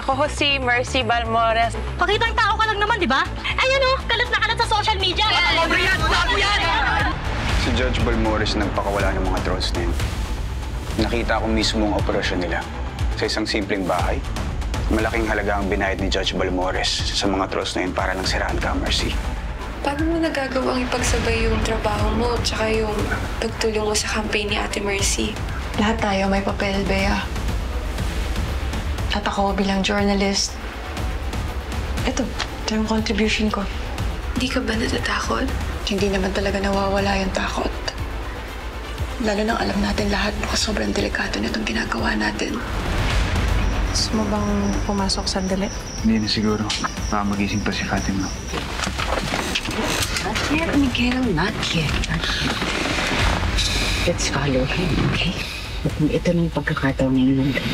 Ako ho si Mercy Balmores. Pakitang tao ka lang naman, di ba? Ayan o, kalat na kalat sa social media. Si Judge Balmores nagpakawala ng mga trolls na yun. Nakita ko mismo ang operasyon nila sa isang simpleng bahay. Malaking halaga ang binayad ni Judge Balmores sa mga trolls na yun para lang siraan ka, Mercy. Paano mo nagagawang ipagsabay yung trabaho mo tsaka yung pagtulong mo sa campaign ni Ate Mercy? Lahat tayo may papel, Bea. At ako bilang journalist, ito yung contribution ko. Hindi ka ba natatakot? Hindi naman talaga nawawala yung takot. Lalo nang alam natin lahat baka sobrang delikado na itong ginagawa natin. Gusto mo bang pumasok sandali? Hindi na siguro. Baka magising pa si Fatima. Not yet, Miguel. Not yet. Let's follow him, okay? At ito na yung pagkakataon ng natin.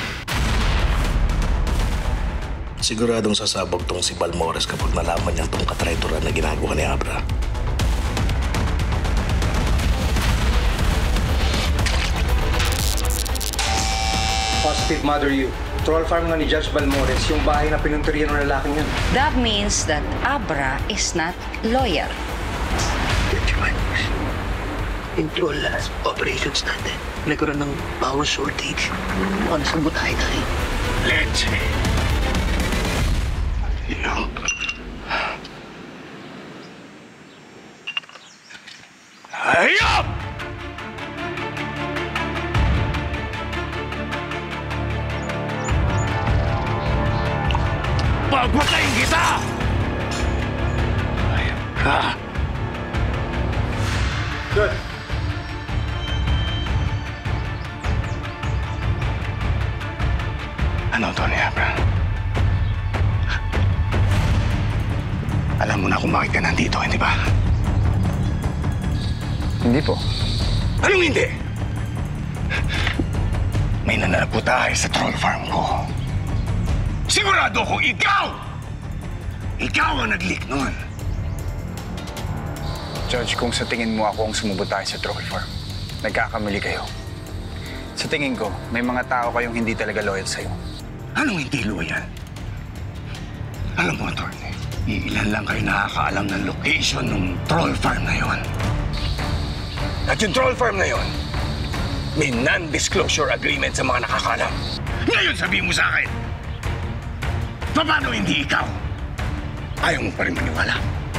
Siguradong sasabog tong si Balmores kapag nalaman niyang tong katraituran na ginagawa ni Abra. Positive Mother you. Troll farm nga ni Judge Balmores, yung bahay na pinunturian ng lalaking yan. That means that Abra is not loyal. In troll operations natin, nagkaroon ng power shortage. Ano sa butahe tayo? Let's see. Hayop! Pagpatayin kita! Hayop ka! Good. Ano to ni Abra? Alam mo na kung bakit ka nandito, hindi ba? Hindi po. Anong hindi? May nananamputahe sa troll farm ko. Sigurado ko ikaw! Ikaw ang nag-leak nun. Judge, kung sa tingin mo ako ang sumubutay sa troll farm, nagkakamali kayo. Sa tingin ko, may mga tao kayong hindi talaga loyal sa'yo. Anong hindi loyal? Alam mo, attorney, ilan lang kayo nakakaalam ng location ng troll farm na yon. At yung troll farm na yon, may non-disclosure agreement sa mga nakakalam. Ngayon sabihin mo sa akin, paano hindi ikaw? Ayaw mo pa rin maniwala.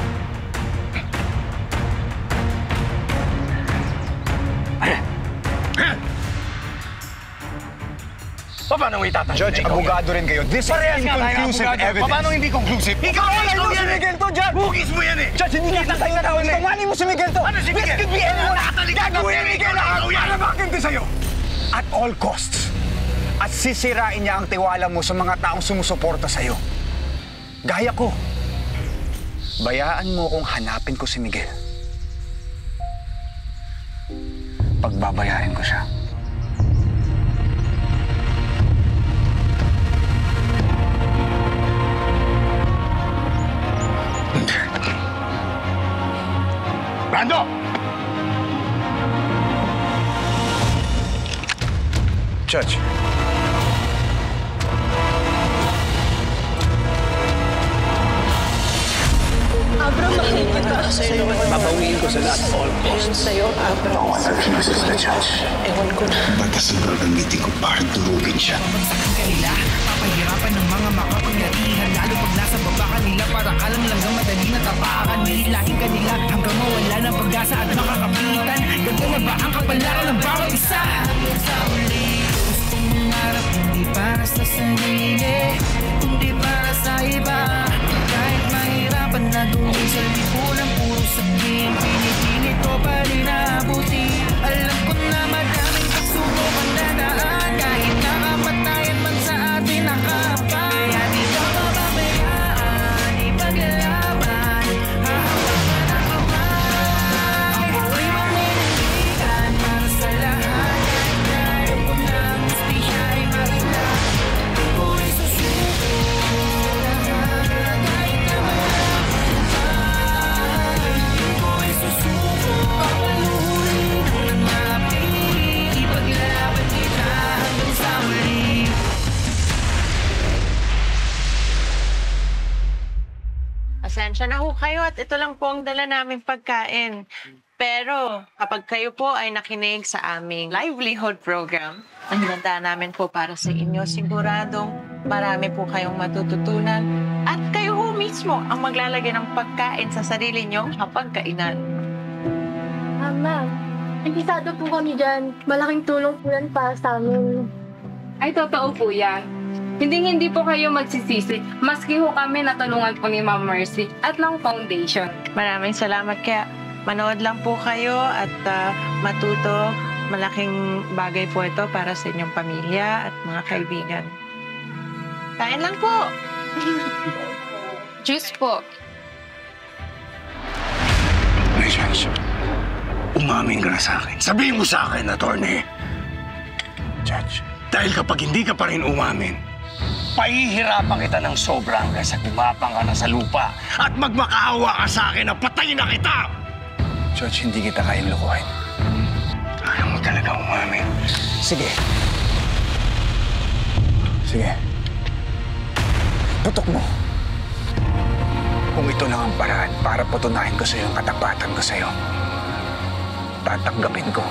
Paano mo itatanong? Judge, abogado rin kayo. This is inconclusive evidence. Paano hindi conclusive? Ikaw si Miguel to, Judge! Bugis mo yan eh! Judge, hindi kita tayo na tawin. Tungani mo si Miguel to! Ano si Miguel? This could be anyone. Gagawin ni Miguel ang Para makinti sa'yo! At all costs. At sisirain niya ang tiwala mo sa mga taong sumusuporta sa'yo. Gaya ko. Bayaan mo kung hanapin ko si Miguel. Pagbabayarin ko siya. Brando! Judge. Abra, mahal kita. Babawiin ko sa lahat all costs. Sa'yo, Abra. No one refuses the judge. Ewan ko na. Batasan ko gamitin ko para durugin siya. Kanila, papahirapan ng mga makapangyarihan. Lalo pag nasa baba kanila, para alam lang ang madali na tapakan. Nihilahin kanila hanggang mawala ng pag-asa at makakapitan. Ganda na ba ang kapalaran ng bawat isa? Sa uli, gustong mangarap, hindi para sa sarili, hindi para sa iba. Kahit mahirapan na doon sa lipunan, puro sabihin, pinipilit ko pa rin naabuti. Alam ko na maraming pagsubok ang dadaan, kahit nakamatayan man sa atin nakapay. Kaya di ka mababayaan, ipaglalaban, hahawakan ang kamay. Ako'y maninindigan para sa lahat, kahit ayaw ko na ang hustisya ay makita. Ako'y susuko lahat, kahit na malaman. Ako'y susuko. pasensya na ho kayo at ito lang po ang dala naming pagkain. Pero kapag kayo po ay nakinig sa aming livelihood program, ang hinanda namin po para sa inyo, siguradong marami po kayong matututunan at kayo ho mismo ang maglalagay ng pagkain sa sarili niyong hapagkainan. Ma'am, impisado po kami dyan. Malaking tulong po yan para sa amin. Ay, totoo po yan. Hindi po kayo magsisisi. Maski ho kami natulungan po ni Ma'am Mercy at ng foundation. Maraming salamat kaya manood lang po kayo at matuto. Malaking bagay po ito para sa inyong pamilya at mga kaibigan. Kain lang po! Juice po. May chance. Umamin ka na sa akin. Sabihin mo sa akin, attorney. Judge. Dahil kapag hindi ka pa rin umamin, pahihirapan kita ng sobra hanggang sa gumapang ka na sa lupa at magmakaawa ka sa akin na patayin na kita! Judge, hindi kita kayang lukuhin. Ayaw mo talaga umamin. Sige. Sige. Putok mo. Kung ito lang ang paraan para patunayan ko sa'yo ang katapatan ko sa'yo, tatanggapin ko.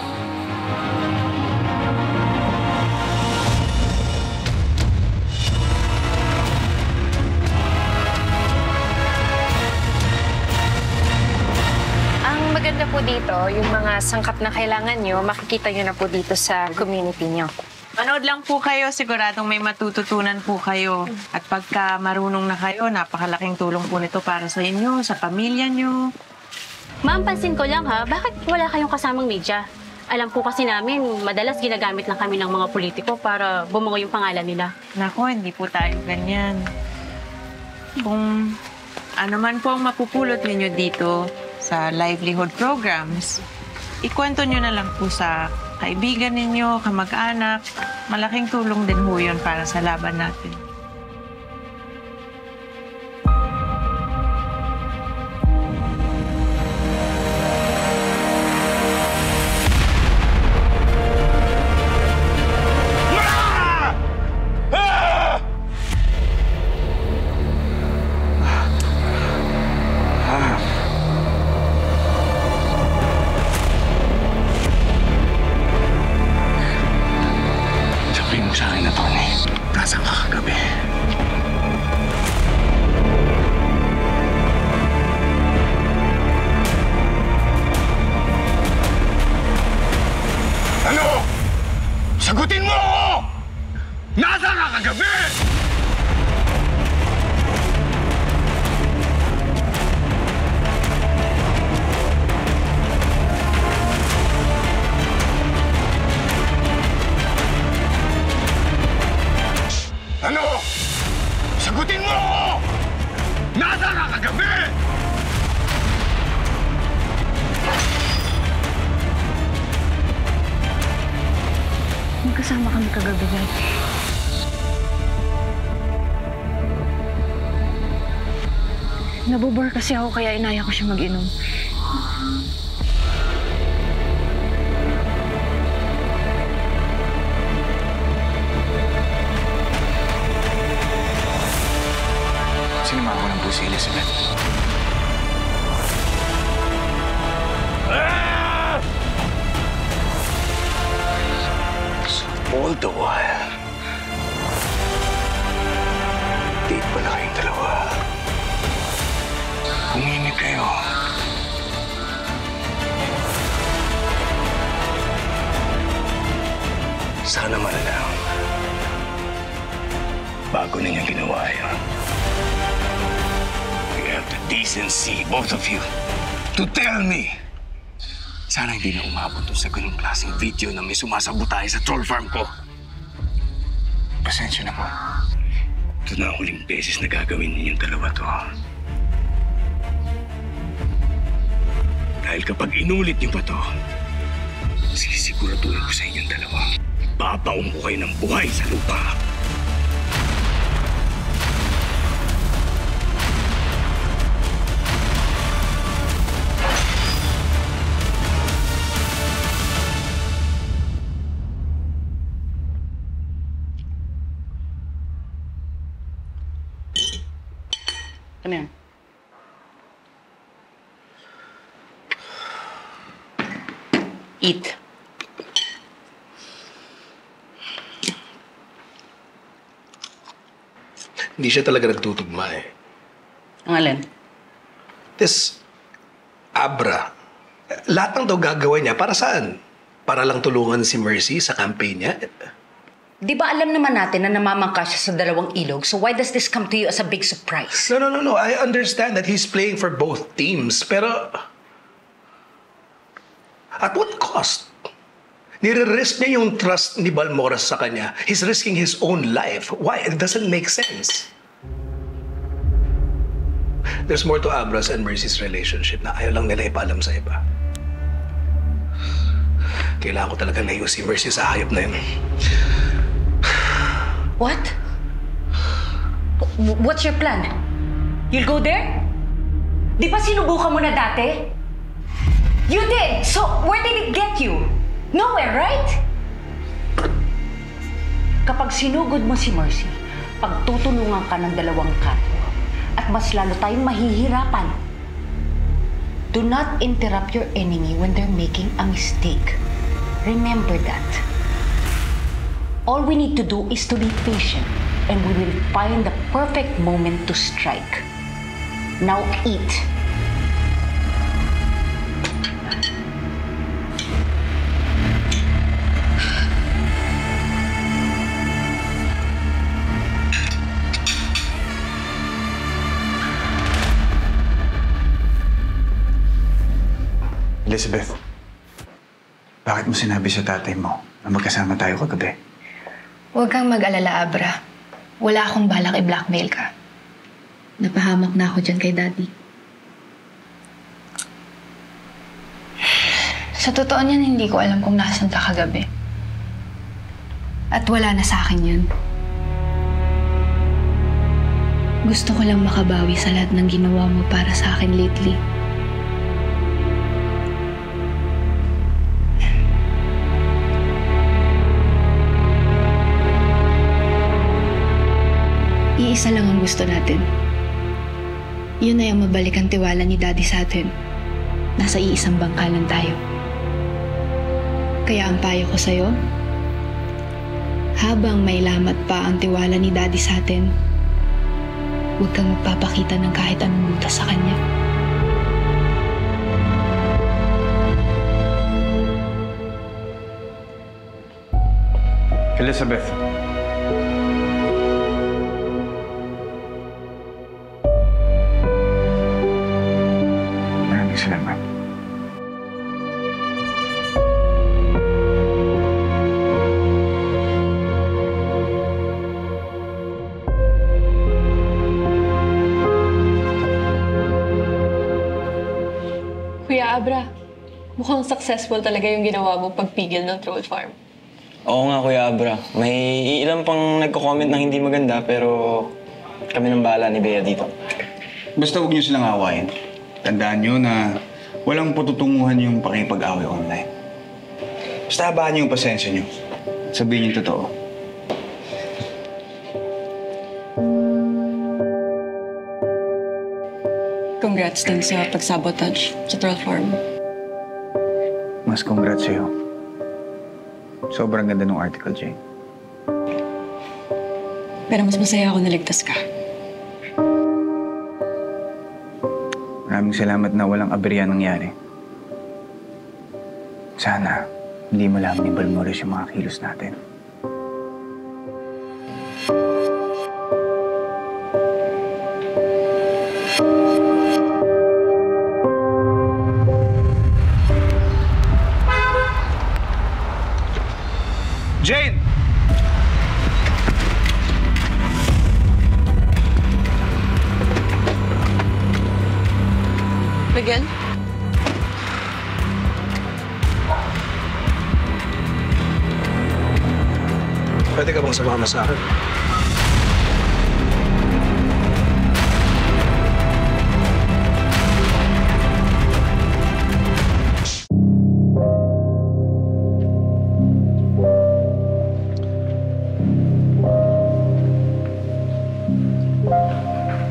Ang maganda po dito, yung mga sangkap na kailangan nyo, makikita nyo na po dito sa community nyo. Manood lang po kayo, siguradong may matututunan po kayo. At pagka marunong na kayo, napakalaking tulong po nito para sa inyo, sa pamilya nyo. Ma'am, pansin ko lang ha, bakit wala kayong kasamang media? Alam po kasi namin, madalas ginagamit lang kami ng mga politiko para bumungo yung pangalan nila. Nako, hindi po tayo ganyan. Kung ano man po ang mapupulot ninyo dito sa livelihood programs, ikwento nyo na lang po sa kaibigan ninyo, kamag-anak. Malaking tulong din ho yun para sa laban natin. Sabihin mo sa akin, attorney. Nasaan ka kagabi? Ano? Sagutin mo ako! Nasaan ka kagabi? Ano? Sagutin mo ako! Nasaan ka kagabi? Magkasama kami kagabi, guys. Nabobore kasi ako kaya inaya ko siya mag-inom. Sinama ko ng po si Elizabeth. So all the while, date pala kayong dalawa. Umimik kayo. Sana man lang, bago ninyong ginawa yun, you have the decency, both of you, to tell me. Sana hindi na umabot doon sa ganung klaseng video na may sumasabotay sa troll farm ko. Pasensya na po. Ito na ang huling beses na gagawin ninyong dalawa to. Dahil kapag inulit niyo pa to, sisiguraduhin ko sa inyong dalawa, babaong ko kayo ng buhay sa lupa. Ano yan? Eat. Hindi siya talaga nagtutugma eh. Ang alin? This Abra, lahat ng daw gagawa niya, para saan? Para lang tulungan si Mercy sa campaign niya? Di ba alam naman natin na namamangka siya sa dalawang ilog, so why does this come to you as a big surprise? No. I understand that he's playing for both teams, pero at what cost? Nire-risk niya yung trust ni Balmores sa kanya. He's risking his own life. Why? It doesn't make sense. There's more to Abra's and Mercy's relationship na ayaw lang nila ipaalam sa iba. Kailangan ko talaga layo si Mercy sa hayop na yun. What? What's your plan? You'll go there? Di ba sinubukan mo na dati? You did! So, where did it get you? Nowhere, right? Kapag sinugod mo si Mercy, pagtutulungan ka ng dalawang kapwa at mas lalo tayong mahihirapan. Do not interrupt your enemy when they're making a mistake. Remember that. All we need to do is to be patient and we will find the perfect moment to strike. Now eat. Elizabeth, bakit mo sinabi sa tatay mo na magkasama tayo kagabi? Huwag kang mag-alala, Abra. Wala akong balak i-blackmail ka. Napahamak na ako dyan kay Daddy. Sa totoo niyan, hindi ko alam kung nasan ka kagabi. At wala na sa akin yun. Gusto ko lang makabawi sa lahat ng ginawa mo para sa akin lately. Iisa lang ang gusto natin. Yun ay ang mabalik ang tiwala ni Daddy sa atin. Nasa iisang bangkalan tayo. Kaya ang payo ko sa'yo, habang may lamat pa ang tiwala ni Daddy sa atin, huwag kang magpapakita ng kahit anong butas sa kanya. Elizabeth. Maraming salamat. Kuya Abra, mukhang successful talaga yung ginawa mo pagpigil ng troll farm. Oo nga, Kuya Abra. May ilan pang nagko-comment ng hindi maganda, pero kami nang bahala ni Bea dito. Basta huwag niyo silang awayin. Tandaan niyo na walang patutunguhan yung pakipag-away online. Basta habahan niyo yung pasensya niyo. Sabihin niyo yung totoo. Congrats din sa pag-sabotage sa troll farm. Mas congrats sa'yo. Sobrang ganda ng article, Jane. Pero mas masaya ako naligtas ka. Maraming salamat na walang aberya nangyari. Sana hindi malaman ni Balmores yung mga kilos natin. Jane! Miguel? Pwede ka bang sumama sa akin?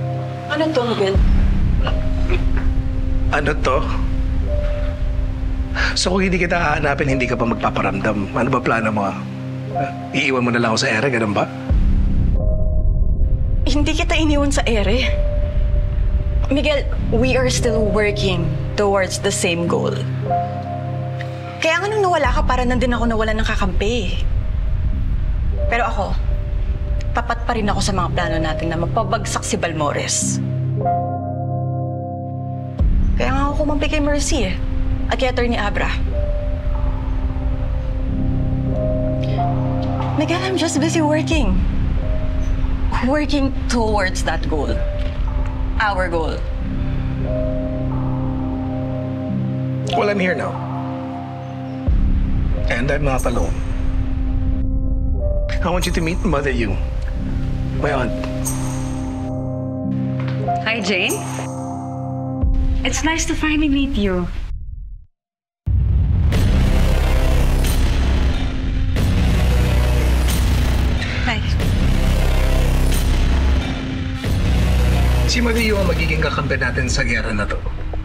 Ano to, Miguel? Ano to? So kung hindi kita hahanapin, hindi ka pa magpaparamdam. Ano ba plano mo? Iiwan mo na lang ako sa ere, ganun ba? Hindi kita iniwan sa ere. Miguel, we are still working towards the same goal. Kaya nga nung nawala ka, para nandun ako nawala ng kakampi. Pero ako, tapat pa rin ako sa mga plano natin na mapabagsak si Balmores. Kaya nga ako kumampi kay Mercy at kay Atty. Abra. Miguel, I'm just busy working. Working towards that goal. Our goal. Well, I'm here now. And I'm not alone. I want you to meet Mother Yu, my aunt. Hi, Jane. It's nice to finally meet you. Hi. Si Mother Yu ang magiging kakampi natin sa gera na to.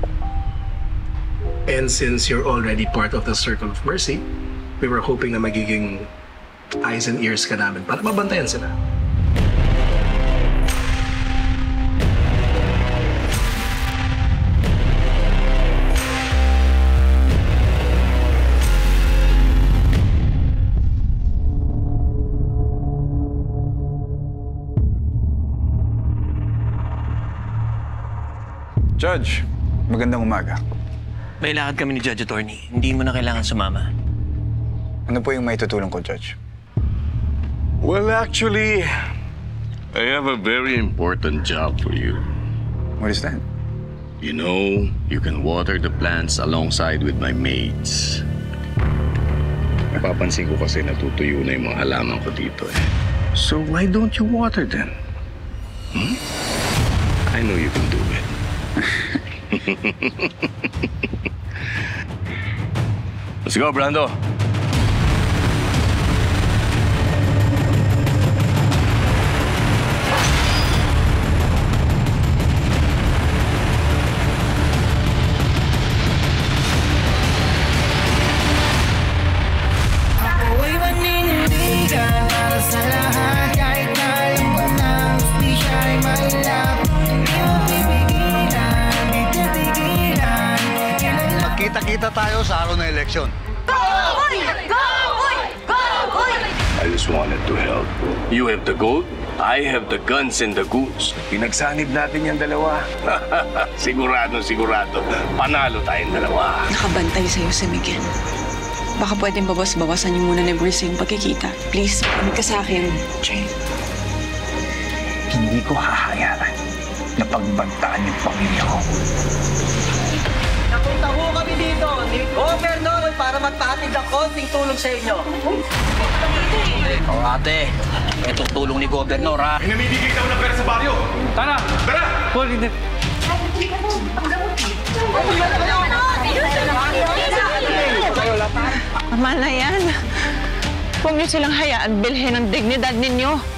And since you're already part of the Circle of Mercy, we were hoping na magiging eyes and ears ka namin para mabantayan sila. Judge, magandang umaga. May lakad kami ni Judge Attorney. Hindi mo na kailangan sumama. Ano po yung may tutulong ko, Judge? Well, actually, I have a very important job for you. What is that? You know, you can water the plants alongside with my maids. Napapansin ko kasi natutuyo na yung mga halaman ko dito eh. So why don't you water them? Hmm? I know you can do it. Let's go, Brando. Ako'y manindigan para sa lahat. Kahit na alam mo na gusto siya'y mailap. Hindi mo pipigilan, di titigilan. Magkita-kita tayo sa araw na eleksyon. I just wanted to help. You have the gold, I have the guns and the goons. Pinagsanib natin yung dalawa. Sigurado. Panalo tayong dalawa. Nakabantay sa'yo si Miguel. Baka pwedeng bawas-bawasan niyo muna ni Bruce yung pagkikita. Please, pamig ka sa akin. Jane, hindi ko hahayaan na pagbantaan yung pamilya ko. Napunta ho kami dito ni Governor para magpahatid ng konting tulong sa inyo. O ate, itong tulong ni Governor ha. Ay, namibigay daw ng pera sa baryo. Tara! Tara! Paul, hindi. Tama na yan. Huwag niyo silang hayaan bilhin ang dignidad ninyo.